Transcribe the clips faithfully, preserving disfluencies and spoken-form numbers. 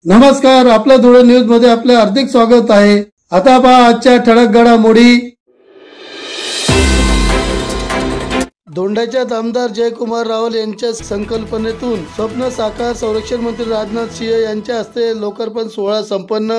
नमस्कार, आपल्या धुळे न्यूज मध्ये आपले हार्दिक स्वागत आहे। आता पहा आजच्या ठळक घडामोडी। दोंडाच्यात आमदार जयकुमार रावल यांच्या संकल्पनेतून स्वप्न साकार संरक्षण मंत्री राजनाथ सिंह यांच्या हस्ते लोकार्पण सोहळा संपन्न।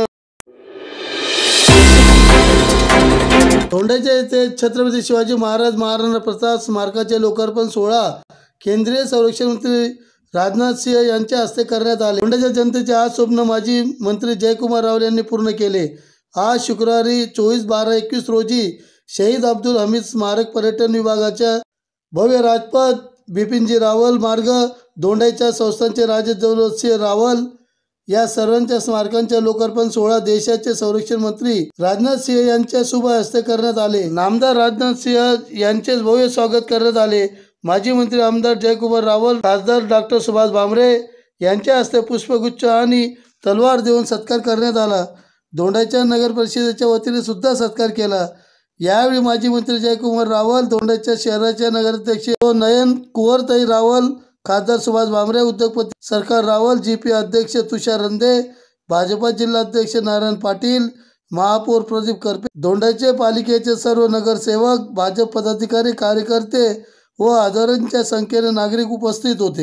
दोंडाच्या येथे छत्रपती शिवाजी महाराज महाराणा प्रताप स्मारकाचे लोकार्पण सोहळा केंद्रीय संरक्षण मंत्री राजनाथ सिंह यांच्या हस्ते करण्यात आले। दोंडाच्या जनतेचे आज स्वप्न माजी मंत्री जयकुमार रावल यांनी पूर्ण केले। आज शुक्रवारी चोवीस बारा एकवीस रोजी शहीद अब्दुल हमीद स्मारक पर्यटन विभागाच्या भव्य राजपथ बिपिनजी रावल मार्ग दोंडाच्या संस्थांचे राजे दौलतसिंह रावल या सर्वांच्या स्मारकांच्या लोकार्पण सोहळा देशाचे संरक्षण मंत्री राजनाथ सिंह यांच्या शुभ हस्ते करण्यात आले। नामदार राजनाथ सिंह यांचे भव्य स्वागत करण्यात आले। माजी मंत्री आमदार जयकुमार रावल, खासदार डॉक्टर सुभाष भामरे यांच्या हस्ते पुष्पगुच्छ आणि तलवार देऊन सत्कार करण्यात आला। दोंडाच्या नगर परिषदेच्या वतीने सुद्धा सत्कार केला। यावेळी माजी मंत्री जयकुमार रावल, दोंडाच्या शहराच्या नगराध्यक्ष नयन कुंवरताई रावल, खासदार सुभाष भामरे, उद्योगपती सरकार रावल, जीपी अध्यक्ष तुषार रंधे, भाजपा जिल्हाध्यक्ष नारायण पाटील, महापौर प्रदीप करपे, दोंडाचे पालिकेचे सर्व नगरसेवक, भाजप पदाधिकारी, कार्यकर्ते व हजारोंच्या संख्येने नागरिक उपस्थित होते।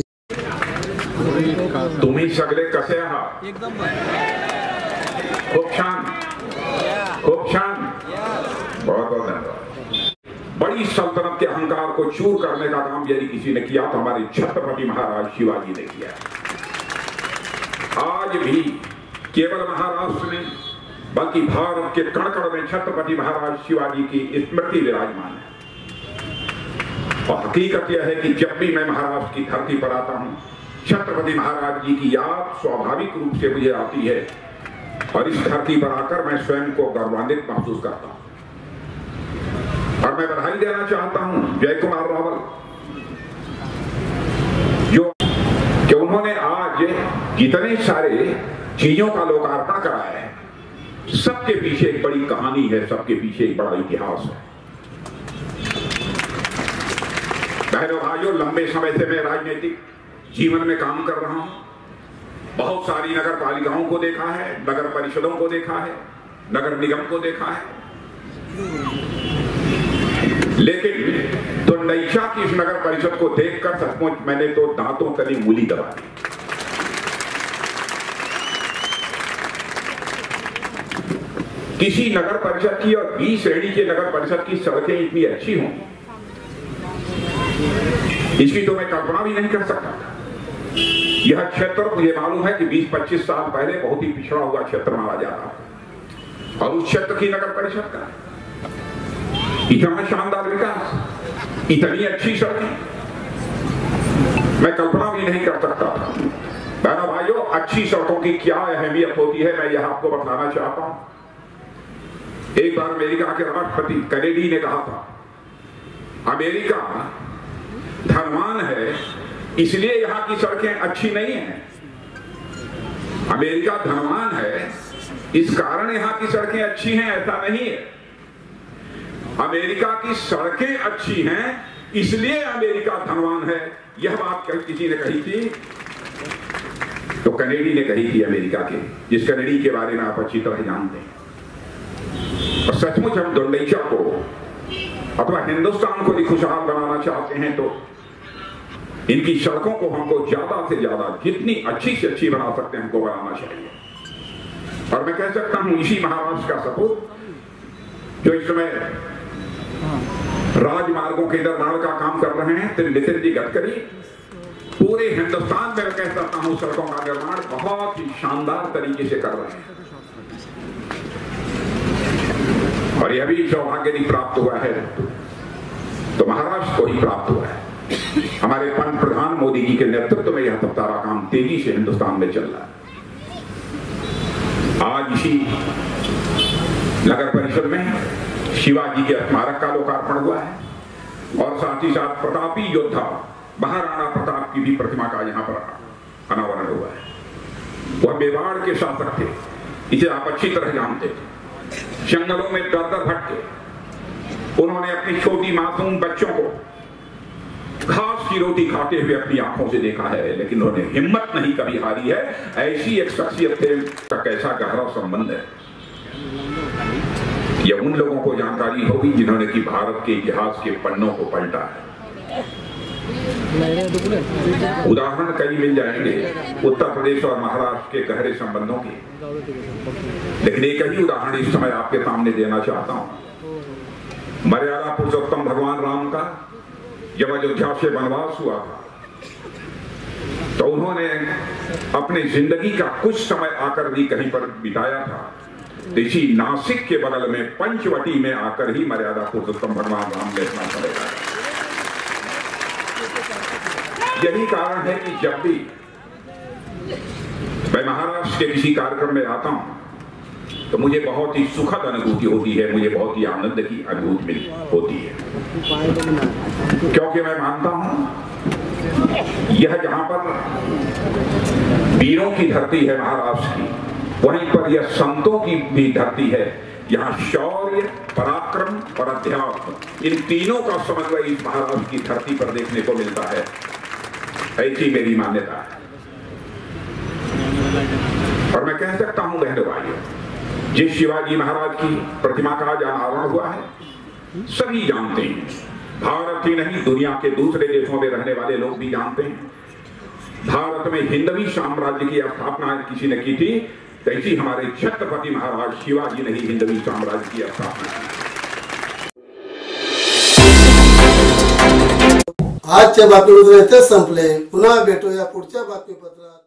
तुम्ही सगळे कसे आहात? एकदम खूप छान, खूप छान, बहुत बहुत धन्यवाद। बड़ी सल्तनत के अहंकार को चूर करने का काम यदि किसी ने किया तो हमारे छत्रपति महाराज शिवाजी ने किया। आज भी केवल महाराष्ट्र में बल्कि भारत के कण कण में छत्रपति महाराज शिवाजी की स्मृति विराजमान है। और हकीकत यह है कि जब भी मैं महाराष्ट्र की धरती पर आता हूं, छत्रपति महाराज जी की याद स्वाभाविक रूप से मुझे आती है और इस धरती पर आकर मैं स्वयं को गौरवान्वित महसूस करता हूं। और मैं बधाई देना चाहता हूं जयकुमार रावल जो कि उन्होंने आज जितने सारे चीजों का लोकार्पण कराया है, सबके पीछे एक बड़ी कहानी है, सबके पीछे एक बड़ा इतिहास है। बहनों भाइयों, लंबे समय से मैं राजनीतिक जीवन में काम कर रहा हूं। बहुत सारी नगर पालिकाओं को देखा है, नगर परिषदों को देखा है, नगर निगम को देखा है, लेकिन दोंडैचा की इस नगर परिषद को देखकर सचमुच मैंने तो दांतों तली मूली दबा दी। किसी नगर परिषद की और बी श्रेणी के नगर परिषद की सड़कें इतनी अच्छी हों, इसकी तो मैं कल्पना भी नहीं कर सकता था। यह क्षेत्र मुझे मालूम है कि बीस पच्चीस साल पहले बहुत ही पिछड़ा हुआ क्षेत्र माना जाता था, और उस क्षेत्र की नगर परिषद का इतना शानदार विकास, इतनी अच्छी सड़कें, मैं कल्पना भी नहीं कर सकता था। बहनों भाइयों, अच्छी सड़कों की क्या अहमियत होती है मैं यह आपको बताना चाहता हूं। एक बार अमेरिका के राष्ट्रपति कैनेडी ने कहा था, अमेरिका धनवान है इसलिए यहां की सड़कें अच्छी नहीं हैं। अमेरिका धनवान है इस कारण यहां की सड़कें अच्छी हैं, ऐसा नहीं है। अमेरिका की सड़कें अच्छी हैं इसलिए अमेरिका धनवान है। यह बात किसी ने कही थी तो कैनेडी ने कही थी, अमेरिका के, जिस कैनेडी के बारे में आप अच्छी तरह जानते हैं। और सचमुच हम दोंडैचा को अथवा हिंदुस्तान को भी खुशहाल बनाना चाहते हैं तो इनकी सड़कों को हमको ज्यादा से ज्यादा जितनी अच्छी से अच्छी बना सकते हैं हमको बनाना चाहिए। और मैं कह सकता हूं इसी महाराष्ट्र का सपूत जो इस समय राजमार्गों के निर्माण का काम कर रहे हैं, तो नितिन जी गडकरी पूरे हिंदुस्तान में मैं कह सकता हूं सड़कों का निर्माण बहुत ही शानदार तरीके से कर रहे हैं। और यह भी सौभाग्य नहीं प्राप्त हुआ है तो महाराष्ट्र को ही प्राप्त हुआ है। हमारे पंतप्रधान मोदी जी के नेतृत्व में यह सारा काम तेजी से हिंदुस्तान में चल रहा है। आज इसी नगर परिषद में शिवाजी के स्मारक का लोकार्पण हुआ है और साथ ही साथ प्रतापी योद्धा महाराणा प्रताप की भी प्रतिमा का यहाँ पर अनावरण हुआ है। वह मेवाड़ के शासक थे, इसे आप अच्छी तरह जानते थे। जंगलों में दर दर भटके उन्होंने अपनी छोटी मासूम बच्चों को घास की रोटी खाते हुए अपनी आंखों से देखा है, लेकिन उन्होंने हिम्मत नहीं कभी हारी है। ऐसी एक शख्सियत थे का कैसा गहरा संबंध है, यह उन लोगों को जानकारी होगी जिन्होंने कि भारत के इतिहास के पन्नों को पलटा है। उदाहरण कई मिल जाएंगे उत्तर प्रदेश और महाराष्ट्र के गहरे संबंधों के, लेकिन एक ही उदाहरण इस समय आपके सामने देना चाहता हूं। मर्यादा पुरुषोत्तम भगवान राम का जब अयोध्या से वनवास हुआ था तो उन्होंने अपनी जिंदगी का कुछ समय आकर भी कहीं पर बिताया था। इसी नासिक के बगल में पंचवटी में आकर ही मर्यादा पुरुषोत्तम भगवान राम ने अपना समय लगाया। यही कारण है कि जब भी मैं महाराष्ट्र के किसी कार्यक्रम में आता हूं तो मुझे बहुत ही सुखद अनुभूति होती है, मुझे बहुत ही आनंद की अनुभूति मिली होती है, क्योंकि मैं मानता हूं यह जहां पर वीरों की धरती है महाराष्ट्र की, वहीं पर यह संतों की भी धरती है। यहाँ शौर्य, पराक्रम और अध्यात्म, इन तीनों का समन्वय इस महाराष्ट्र की धरती पर देखने को मिलता है। ऐसी मेरी मान्यता है। और मैं कह सकता हूं बहनों भाइयों, जिस शिवाजी महाराज की प्रतिमा का आज अनावरण हुआ है सभी जानते हैं, भारत ही नहीं दुनिया के दूसरे देशों में रहने वाले लोग भी जानते हैं। भारत में हिंदवी साम्राज्य की स्थापना किसी ने की थी, तैसी हमारे छत्रपति महाराज शिवाजी ने ही हिंदवी साम्राज्य की स्थापना की। आजच्या बातमीपत्र इथेच संपले। पुन्हा भेटूया पुढच्या बातमीपत्रात।